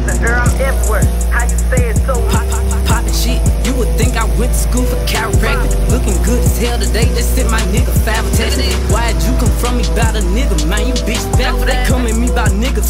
After her, I'm everywhere. How you say it so? Poppin' shit, you would think I went to school for chiropractic. Looking good as hell today, just sent my nigga 5 texts. Why'd you come from me about a nigga, man? You bitch back. They come at me about niggas